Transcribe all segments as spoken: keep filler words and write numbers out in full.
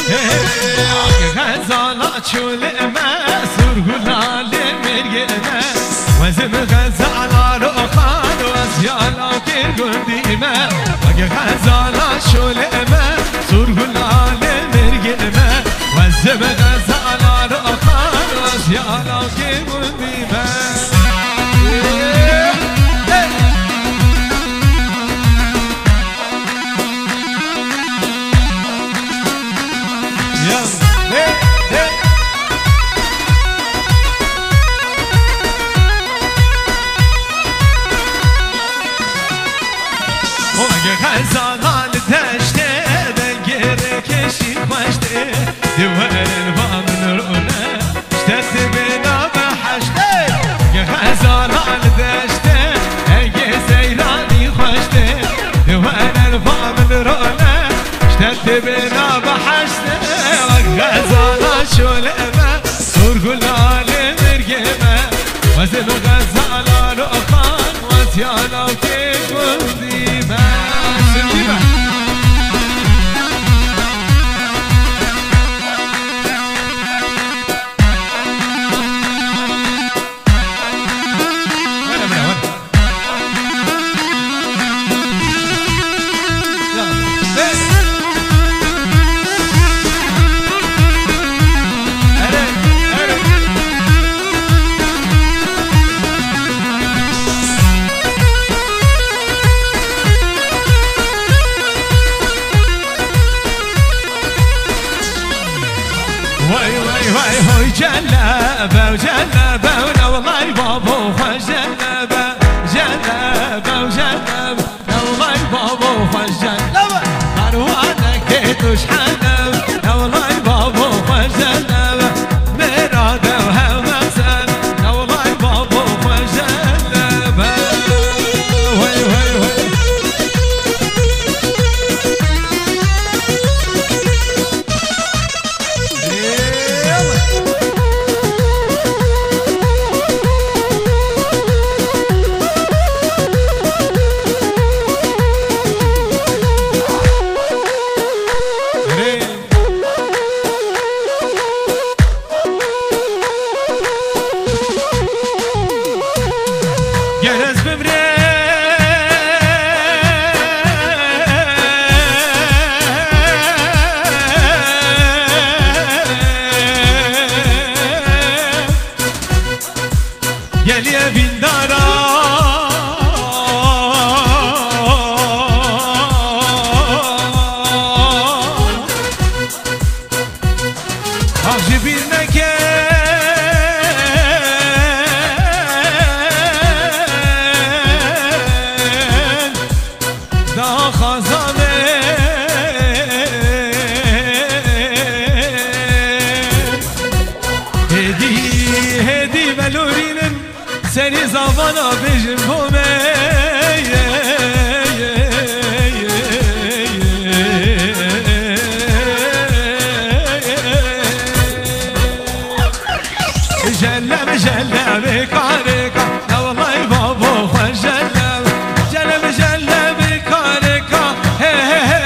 غزالا چولمه سرگلال مرگمه وزم غزالا رو خان و از یالا گرگندیمه اگه غزالا چولمه سرگلال مرگمه وزم غزالا رو خان و از یالا گرگندیمه غزالان دشته بگیره کشی خوشته دوار البام نرونه اشتت بنا بحشته غزالان دشته اگه زیرانی خوشته دوار البام نرونه اشتت بنا بحشته غزالان شلمه سرگلال مرگمه وزن غزالان اخان وزیانا که گندیمه جلبه وجلبه ولا والله بابو خوش جلبه جلبه وجلبه لا والله بابو خوش جلبه مروانك كيتوش حلب لا والله بابو خوش جلبه مراده وهمسن لا والله بابو خوش جلبه وي وي وي سری زمانا بجم بومه جلب جلب کارکا لا والله بابو خوش جلب جلب جلب کارکا هی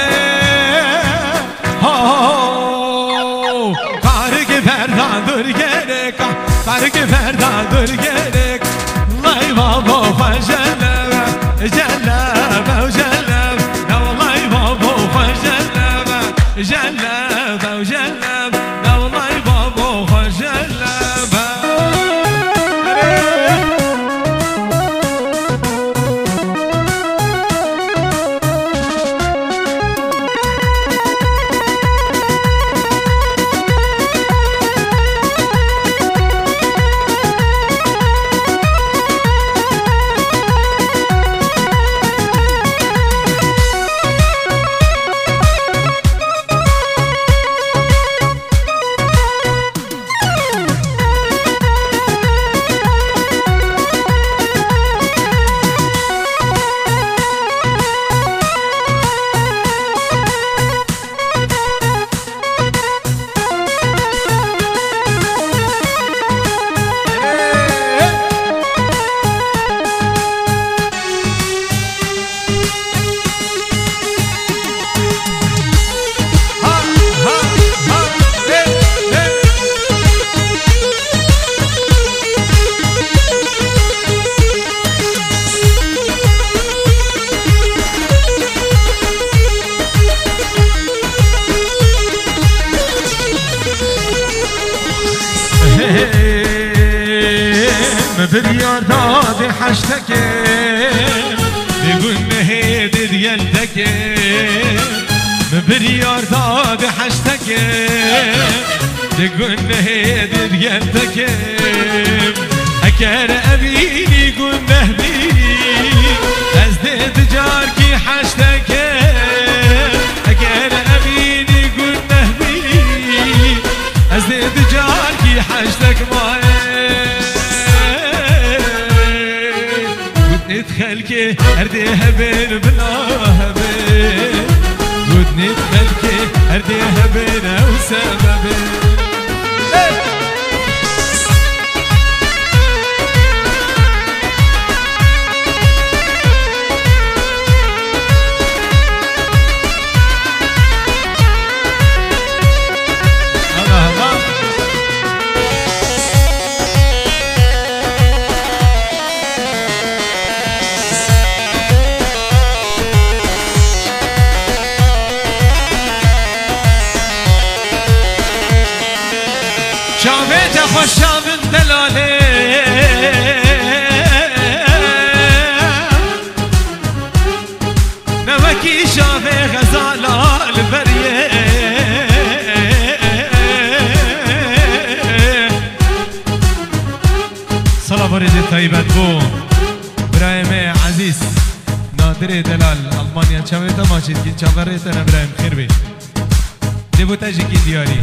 هو کارک فردان دور گرکا کارک فردان دور گرک الله بابو خوش جلب جلب وجلب لا والله بابو خوش جلب جلب وجلب لا والله بابو خوش جلب حشتك بيقول نهيد ديالتك مبريار داد حشتك بيقول نهيد ديالتك أكار أبيني يقول نهبيني أزداد جاركي حشتك أكار أبيني يقول نهبيني أزداد جاركي حشتك معي ودني تخلكي أرديها بين بلاها بين ودني تخلكي أرديها بين وسببين شافيت خوش شاف الدلالي نمكي شافي غزالة البرية صلاة بريد طيبة بو برايم عزيز نادري دلال ألمانيا شافيت ما شيت كي شافريت أنا برايم خير بي دبو تاجي كي دياري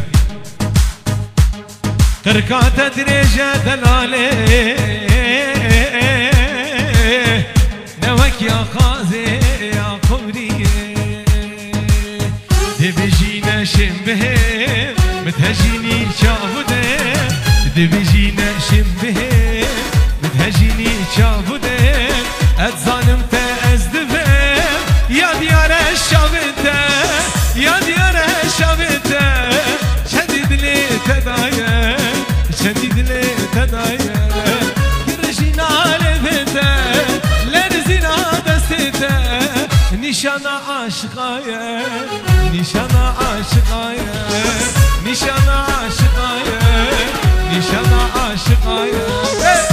تركات دريجة دلالي نوك يا خازي يا قمري دبجينا شمبه متهجيني شافوده دبجينا شمبه متهجيني شافوده اتظالم تأزدفه يا ديار الشابته يا ديار الشابته شديد لي تدايه شديد لي تدايه كرجينا لبته لرزينا دستته نشانة عاشقايه نشانة عاشقايه نشانة عاشقايه نشانة عاشقايه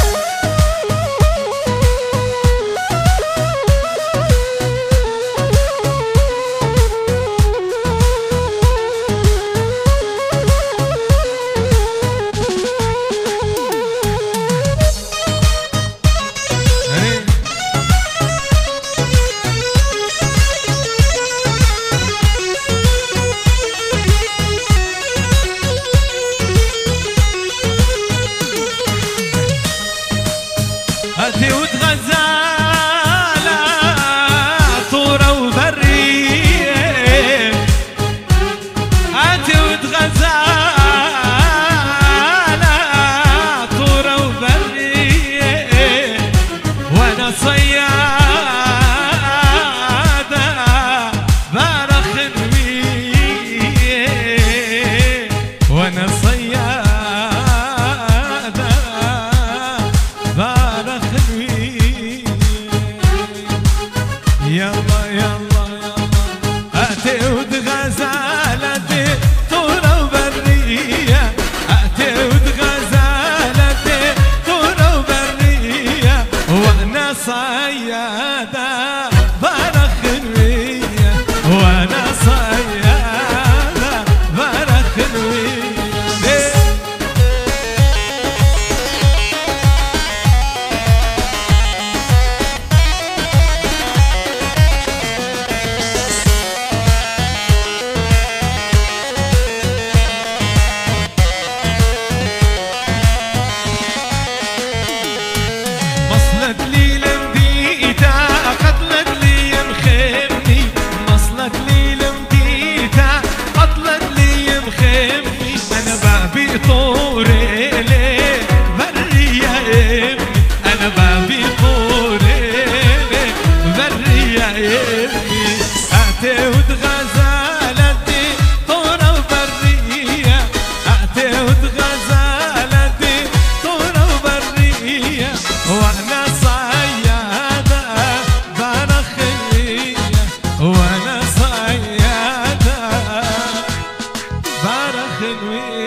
هاتي وتغزالة طورة وبرية هاتي وتغزالة طورة وبرية وانا صيادة برخنوية وانا صيادة يلا يلا يلا أتي وتغزالتي طورة وبرية أتي وتغزالتي طورة وبرية وأنا صيادة برخنوية وأنا صيادة برخنوية مصلت لي لمديتا قتلت لي مخيمني مصلت لي لمديتا قتلت لي مخيمني انا بابي طوري لي بري يا امي انا بابي طوري لي بري يا امي اتي وتغزالتي طورة وبرية اتي وتغزالتي طورة وبرية وانا صيادة برخية وانا صيادة برخية